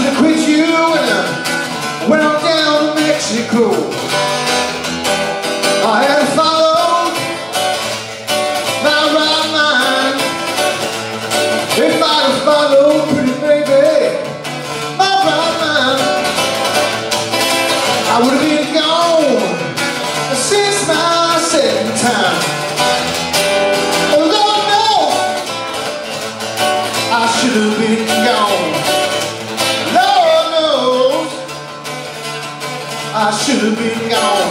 should have quit you and I went on down to Mexico. I had followed my right mind. If I'd have followed, pretty baby, my right mind, I would have been gone since my second time. Oh Lord knows I should have been gone. Lord knows I should have been gone.